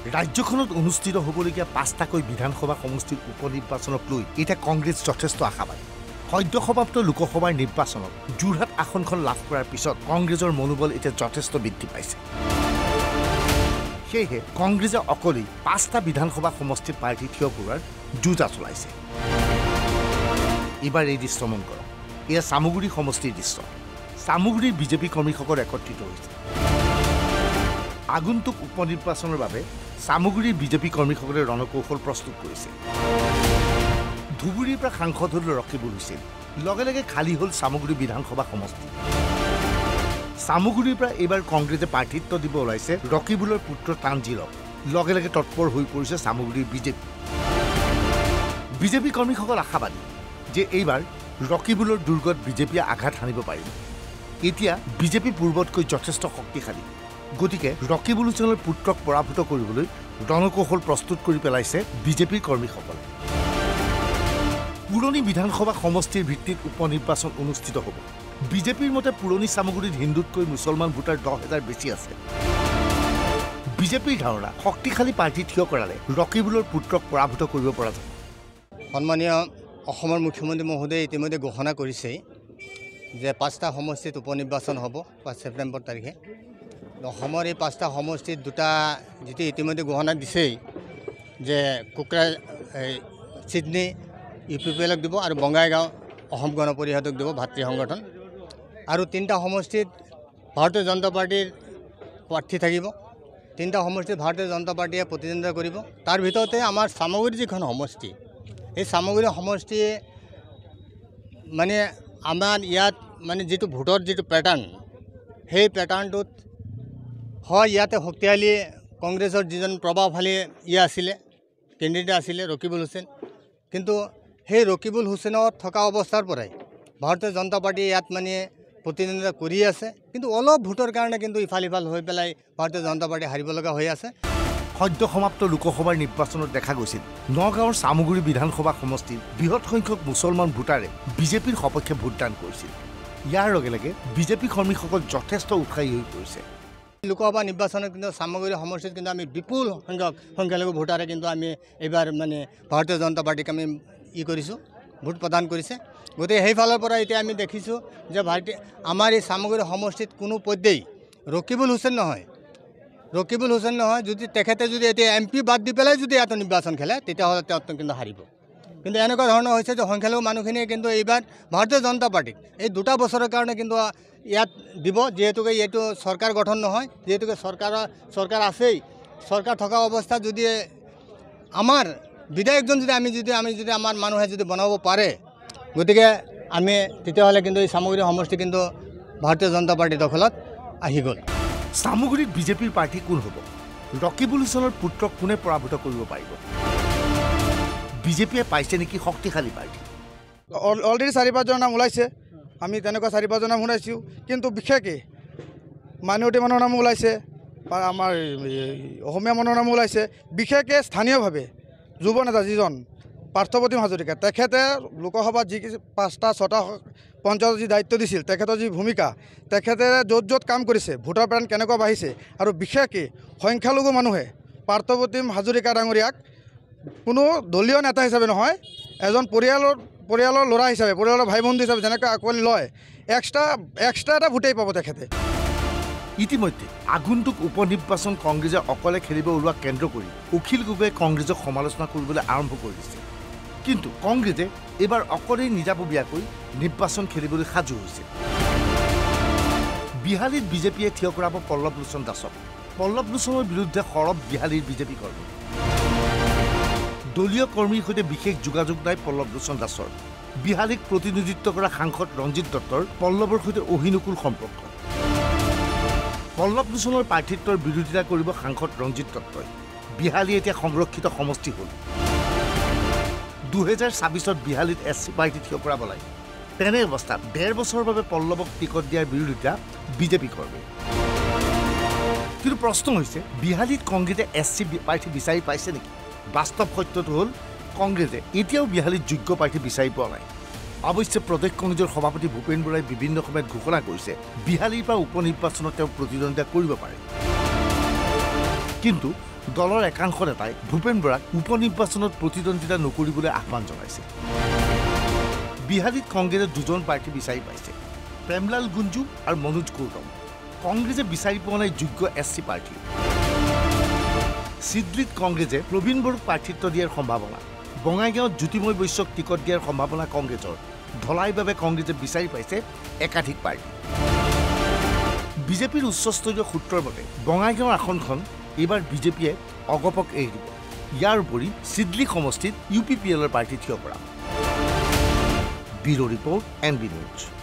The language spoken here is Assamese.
ৰাজ্যখনত অনুষ্ঠিত হ'বলগীয়া 5টাকৈ বিধানসভা সমষ্টিৰ উপনিৰ্বাচনক লৈ এতিয়া কংগ্ৰেছ যথেষ্ট আশাবাদী সদ্য সমাপ্ত লোকসভাৰ নিৰ্বাচনত যোৰহাট আসনখন লাভ কৰাৰ পিছত কংগ্ৰেছৰ মনোবল এতিয়া যথেষ্ট বৃদ্ধি পাইছে সেয়েহে কংগ্ৰেছে অকলেই 5টা বিধানসভা সমষ্টিৰ প্ৰাৰ্থী থিয় কৰোৱাৰ যুঁজা চলাইছে এইবাৰ এই দৃশ্য মন কৰক এয়া চামগুৰি সমষ্টিৰ দৃশ্য চামগুৰিৰ বিজেপি কৰ্মীসকল একত্ৰিত হৈছে আগন্তুক উপনিৰ্বাচনৰ বাবে চামগুৰিৰ বিজেপি কৰ্মীসকলে ৰণকৌশল প্ৰস্তুত কৰিছে ধুবুৰীৰ পৰা সাংসদ হ'ল ৰকিবুল হুছেইন লগে লগে খালী হ'ল চামগুৰি বিধানসভা সমষ্টি চামগুৰিৰ পৰা এইবাৰ কংগ্ৰেছে প্ৰাৰ্থিত্ব দিব ওলাইছে ৰকিবুলৰ পুত্ৰ তানজিৰক লগে লগে তৎপৰ হৈ পৰিছে চামগুৰিৰ বিজেপি কৰ্মীসকল আশাবাদী যে এইবাৰ ৰকিবুলৰ দুৰ্গত বিজেপিয়ে আঘাত হানিব পাৰিব এতিয়া বিজেপি পূৰ্বতকৈ যথেষ্ট শক্তিশালী গতিকে ৰকিবুল হুছেইনৰ পুত্ৰক পৰাভূত কৰিবলৈ ৰণকৌশল প্ৰস্তুত কৰি পেলাইছে বিজেপিৰ কৰ্মীসকলে পুৰণি বিধানসভা সমষ্টিৰ ভিত্তিত উপনিৰ্বাচন অনুষ্ঠিত হ'ব বিজেপিৰ মতে পুৰণি চামগুৰিত হিন্দুতকৈ মুছলমান ভোটাৰ 10,000 বেছি আছে বিজেপিৰ ধাৰণা শক্তিশালী প্ৰাৰ্থী থিয় কৰালে ৰকিবুলৰ পুত্ৰক পৰাভূত কৰিব পৰা যাব সন্মানীয় অসমৰ মুখ্যমন্ত্ৰী মহোদয়ে ইতিমধ্যে ঘোষণা কৰিছে যে 5টা সমষ্টিত উপনিৰ্বাচন হ'ব 5 ছেপ্টেম্বৰ তাৰিখে অসমৰ এই 5টা সমষ্টিত দুটা যেটি ইতিমধ্যে ঘোষণা দিছেই যে কুকৰা চিডনী UPPLক দিব আৰু বঙাইগাঁও অসম গণ পৰিষদক দিব ভাতৃ সংগঠন আৰু 3টা সমষ্টিত ভাৰতীয় জনতা পাৰ্টিৰ প্ৰাৰ্থী থাকিব 3টা সমষ্টিত ভাৰতীয় জনতা পাৰ্টিয়ে প্ৰতিদ্বন্দ্বিতা কৰিব তাৰ ভিতৰতে আমাৰ চামগুৰি যিখন সমষ্টি এই চামগুৰি সমষ্টিয়ে মানে আমাৰ ইয়াত মানে যিটো ভোটৰ যিটো পেটাৰ্ণ সেই পেটাৰ্ণটোত হয় ইয়াতে শক্তিশালী কংগ্ৰেছৰ যিজন প্ৰভাৱশালী আছিলে কেণ্ডিডেট আছিলে ৰকিবুল হুছেইন কিন্তু সেই ৰকিবুল হুছেইনত থকা অৱস্থাৰ পৰাই ভাৰতীয় জনতা পাৰ্টি ইয়াত মানে প্ৰতিদ্বন্দ্বিতা কৰি আছে কিন্তু অলপ ভোটৰ কাৰণে কিন্তু ইফাল হৈ পেলাই ভাৰতীয় জনতা পাৰ্টি হাৰিব লগা হৈ আছে সদ্য সমাপ্ত লোকসভাৰ নিৰ্বাচনত দেখা গৈছিল নগাঁৱৰ চামগুৰি বিধানসভা সমষ্টিৰ বৃহৎ সংখ্যক মুছলমান ভোটাৰে বিজেপিৰ সপক্ষে ভোটদান কৰিছিল ইয়াৰ লগে লগে বিজেপি কৰ্মীসকল যথেষ্ট উৎসাহী হৈ পৰিছে লোকসভা নিৰ্বাচনত কিন্তু চামগুৰি সমষ্টিত কিন্তু আমি বিপুল সংখ্যালঘু ভোটাৰে কিন্তু আমি এইবাৰ মানে ভাৰতীয় জনতা পাৰ্টিক আমি কৰিছোঁ ভোট প্ৰদান কৰিছে গতিকে সেইফালৰ পৰা এতিয়া আমি দেখিছোঁ যে আমাৰ এই চামগুৰি সমষ্টিত কোনো পৰ্যায় ৰকিবুল হুছেইন নহয় যদি তেখেতে যদি এতিয়া MP বাদ দি পেলাই যদি এটা নিৰ্বাচন খেলে তেতিয়াহ'লে তেওঁ কিন্তু হাৰিব কিন্তু এনেকুৱা ধৰণৰ হৈছে যে সংখ্যালঘু মানুহখিনিয়ে কিন্তু এইবাৰ ভাৰতীয় জনতা পাৰ্টিক এই 2টা বছৰৰ কাৰণে কিন্তু ইয়াত দিব যিহেতুকে এইটো চৰকাৰ গঠন নহয় যিহেতুকে চৰকাৰ আছেই চৰকাৰ থকা অৱস্থাত যদি আমাৰ বিধায়কজন যদি আমাৰ মানুহে যদি বনাব পাৰে গতিকে আমি তেতিয়াহ'লে কিন্তু এই চামগুৰি সমষ্টি কিন্তু ভাৰতীয় জনতা পাৰ্টিৰ দখলত আহি গ'ল চামগুৰিত বিজেপিৰ প্ৰাৰ্থী কোন হ'ব ৰকিবুল হুছেইনৰ পুত্ৰক কোনে পৰাভূত কৰিব পাৰিব বিজেপিয়ে পাইছে নেকি শক্তিশালী প্ৰাৰ্থী অলৰেডি 4-5জন নাম ওলাইছে আমি তেনেকুৱা 4-5জন নাম শুনাইছোঁ কিন্তু বিশেষকৈ মাইনৰিটি মানুহৰ নাম ওলাইছে আমাৰ অসমীয়া মানুহৰ নাম ওলাইছে বিশেষকৈ স্থানীয়ভাৱে যুৱ নেতা যিজন পাৰ্থপ্ৰতিম হাজৰিকা তেখেতে লোকসভাত যি 5টা 6টা পঞ্চায়ত যি দায়িত্ব দিছিল তেখেতৰ যি ভূমিকা তেখেতে য'ত কাম কৰিছে ভোটাৰ প্ৰাণ কেনেকুৱা বাঢ়িছে আৰু বিশেষকৈ সংখ্যালঘু মানুহে পাৰ্থপ্ৰতিম হাজৰিকা ডাঙৰীয়াক কোনো দলীয় নেতা হিচাপে নহয় এজন পৰিয়ালৰ ল'ৰা হিচাপে পৰিয়ালৰ ভাই ভণ্টি হিচাপে যেনেকৈ আঁকোৱালি লয় এক্সট্ৰা এটা ভোটেই পাব তেখেতে ইতিমধ্যে আগন্তুক উপনিৰ্বাচন কংগ্ৰেছে অকলে খেলিব ওলোৱা কেন্দ্ৰ কৰি অখিল গগৈয়ে কংগ্ৰেছক সমালোচনা কৰিবলৈ আৰম্ভ কৰি দিছে কিন্তু কংগ্ৰেছে এইবাৰ অকলেই নিজাববীয়াকৈ নিৰ্বাচন খেলিবলৈ সাজু হৈছে বিহালীত বিজেপিয়ে থিয় কৰাব পল্লৱ লোচন দাসক পল্লৱ লোচনৰ বিৰুদ্ধে সৰব বিহালীৰ বিজেপি কৰ্মী দলীয় কৰ্মীৰ সৈতে বিশেষ যোগাযোগ নাই পল্লৱ লোচন দাসৰ বিহালীক প্ৰতিনিধিত্ব কৰা সাংসদ ৰঞ্জিত দত্তৰ পল্লৱৰ সৈতে অহিনুকুল সম্পৰ্ক পল্লৱ লোচনৰ প্ৰাৰ্থিত্বৰ বিৰোধিতা কৰিব সাংসদ ৰঞ্জিত দত্তই বিহালী এতিয়া সংৰক্ষিত সমষ্টি হ'ল 2026ত বিহালীত SC পাৰ্টি থিয় কৰাব লাগে তেনে অৱস্থাত 1.5 বছৰৰ বাবে পল্লৱক টিকট দিয়াৰ বিৰোধিতা বিজেপি কৰ্মী কিন্তু প্ৰশ্ন হৈছে বিহালীত কংগ্ৰেছে SC পাৰ্টি বিচাৰি পাইছে নেকি বাস্তৱ সত্যটো হ'ল কংগ্ৰেছে এতিয়াও বিহালীত যোগ্য প্ৰাৰ্থী বিচাৰি পোৱা নাই অৱশ্যে প্ৰদেশ কংগ্ৰেছৰ সভাপতি ভূপেন বৰাই বিভিন্ন সময়ত ঘোষণা কৰিছে বিহালীৰ পৰা উপনিৰ্বাচনত তেওঁ প্ৰতিদ্বন্দ্বিতা কৰিব পাৰে কিন্তু দলৰ একাংশ নেতাই ভূপেন বৰাক উপ নিৰ্বাচনত প্ৰতিদ্বন্দ্বিতা নকৰিবলৈ আহ্বান জনাইছে বিহালীত কংগ্ৰেছে দুজন প্ৰাৰ্থী বিচাৰি পাইছে প্ৰেমলাল গুঞ্জু আৰু মনোজ গৌতম কংগ্ৰেছে বিচাৰি পোৱা নাই যোগ্য এছচি প্ৰাৰ্থী সিডলিত কংগ্ৰেছে প্ৰবীণ বড়োক প্ৰাৰ্থিত্ব দিয়াৰ সম্ভাৱনা বঙাইগাঁৱত জ্যোতিময় বৈশ্যক টিকট দিয়াৰ সম্ভাৱনা কংগ্ৰেছৰ ধলাইভাৱে কংগ্ৰেছে বিচাৰি পাইছে একাধিক প্ৰাৰ্থী বিজেপিৰ উচ্চস্তৰীয় সূত্ৰৰ মতে বঙাইগাঁৱৰ আসনখন এইবাৰ বিজেপিয়ে অগপক এৰি দিব ইয়াৰ উপৰি সিডলি সমষ্টিত UPPLৰ প্ৰাৰ্থী থিয় কৰা ব্যুৰ ৰিপৰ্ট NB নিউজ